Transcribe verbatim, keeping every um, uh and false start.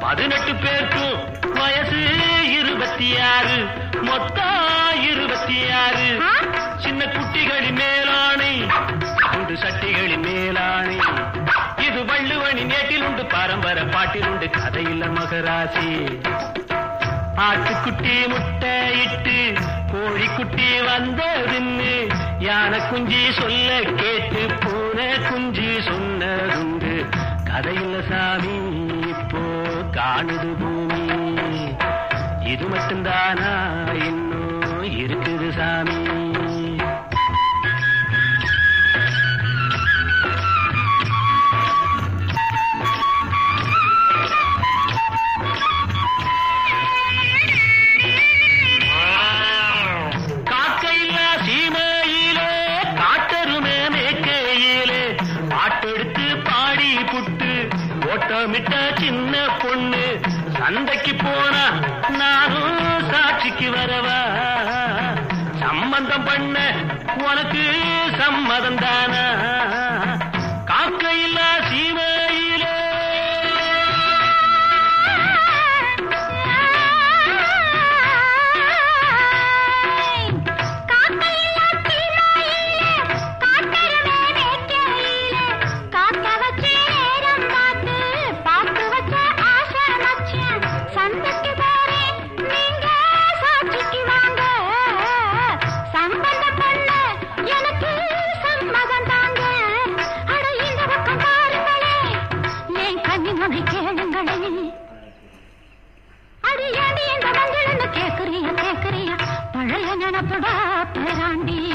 பதினெட்டு பேருக்கும் வயசு இருபத்தி ஆறு, மொத்தம் இருபத்தி ஆறு. சின்ன குட்டிகளின் மேலாணை, உண்டு சட்டிகளின் மேலாணை. இது வள்ளுவனின் நேட்டில் உண்டு, பரம்பர பாட்டில் உண்டு, கதையில்ல மகராசி. ஆட்டுக்குட்டி முட்டை இட்டு கோழிக்குட்டி வந்ததுன்னு யானை குஞ்சி சொல்ல கேட்டு பூனை குஞ்சி சொன்னதுண்டு. கதையில்ல சாமி இப்போ காணுது பூமி, இது மட்டும்தானா இன்னும் இருக்குது சாமி. காக்கையில்லா சீமையிலே காட்டருமே மேற்கையிலே பாட்டெடுத்து பாடி புட்டு ஓட்டமிட்ட சின்ன பொண்ணு. சந்தைக்கு போனா நானும் சாட்சிக்கு வரவா, சம்பந்தம் பண்ண உனக்கு சம்மதம் தானா? காக்கையில்லா சீமையிலே கேக்குறியா கேக்குறியா பழைய நினப்படா பேராண்டி.